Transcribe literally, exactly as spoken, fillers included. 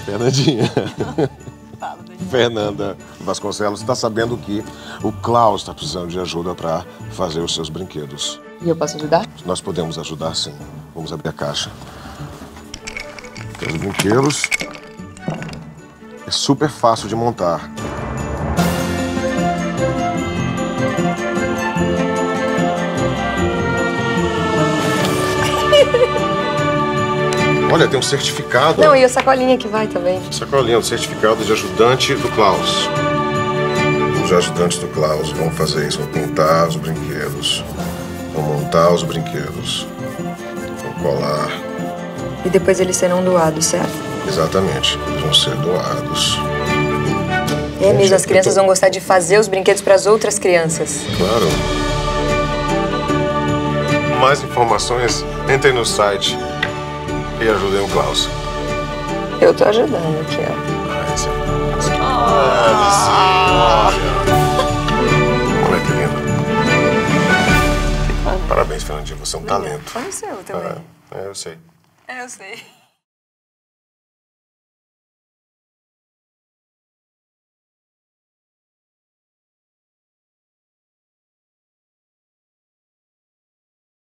Fernandinha. Fernanda Vasconcelos está sabendo que o Klaus está precisando de ajuda para fazer os seus brinquedos. E eu posso ajudar? Nós podemos ajudar, sim. Vamos abrir a caixa. Os brinquedos. É super fácil de montar. Olha, tem um certificado. Não, e a sacolinha que vai também. Sacolinha, um certificado de ajudante do Klaus. Os ajudantes do Klaus vão fazer isso, vão pintar os brinquedos, vão montar os brinquedos, vão colar. E depois eles serão doados, certo? Exatamente, eles vão ser doados. É mesmo, as crianças vão gostar de fazer os brinquedos para as outras crianças. Claro. Mais informações, entrem no site e ajudem o Klaus. Eu tô ajudando aqui, ó. Ai, esse... Ah, olha que lindo. Parabéns, Fernandinha. Você é um talento. Olha o seu também. É, eu sei. É, eu sei.